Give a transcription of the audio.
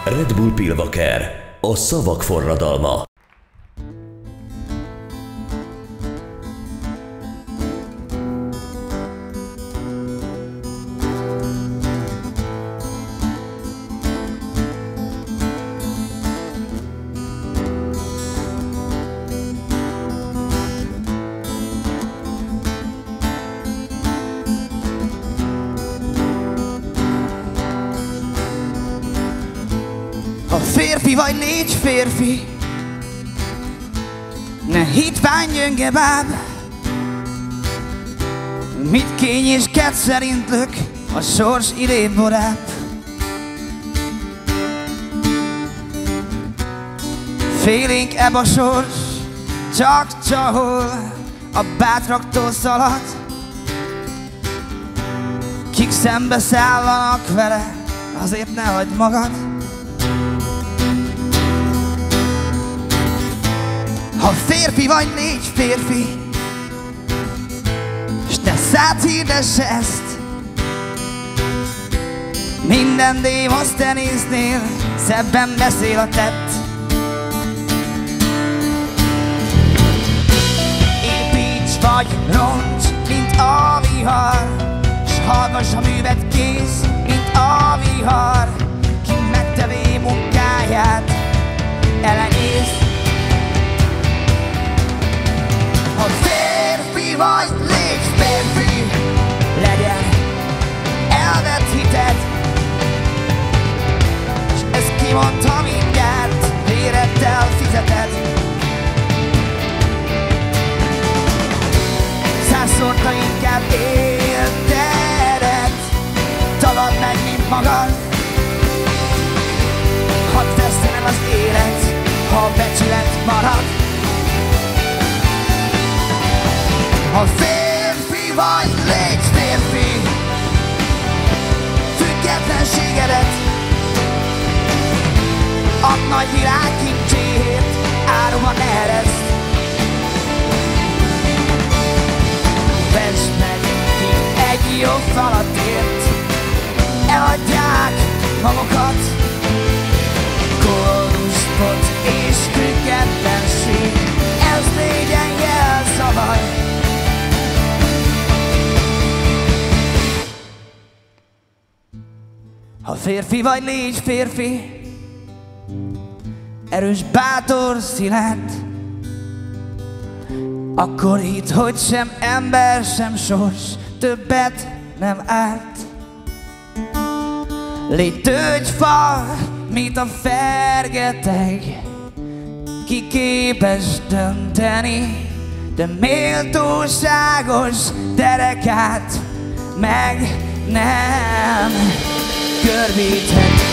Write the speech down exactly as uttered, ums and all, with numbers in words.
Red Bull Pilvaker, a szavak forradalma. Ha férfi vagy, légy férfi, ne hitvány gyönge báb. Mit kény és kett szerint lök a sors idébb-odább. Félénk ebb a sors, csak csahol, a bátraktól szalad. Kik szembe szállanak vele, azért ne hagyd magad. Ha férfi vagy, légy férfi, s ne szád hirdess ezt. Minden Demosthenesnél szebben beszél a tett. Építs vagy roncs, mint a vihar, s hallgass a művet kész, mint a vihar. Ki megtevé munkáját, elenyész. Ha férfi vagy, légy férfi, legyen elvett hited, s ezt kimondta mindjárt, véreddel fizeted. Százszorta inkább érted, tagad meg, mint magad. Hadd vesztenem az élet, ha becsület marad. Ha férfi vagy, légy férfi, függetlenségedet a nagy világ kincséért áruban eresz. Vesd meg, ki egy jó falatért eladják magukat. Kóruspot és függetlenség, ez légyen jelszavaj. Ha férfi vagy, légy férfi, erős, bátor, szilárd, akkor hidd, hogy sem ember, sem sors többet nem árt. Légy tölgyfa, mint a fergeteg, ki képes dönteni, de méltóságos derekát meg nem görbíthet.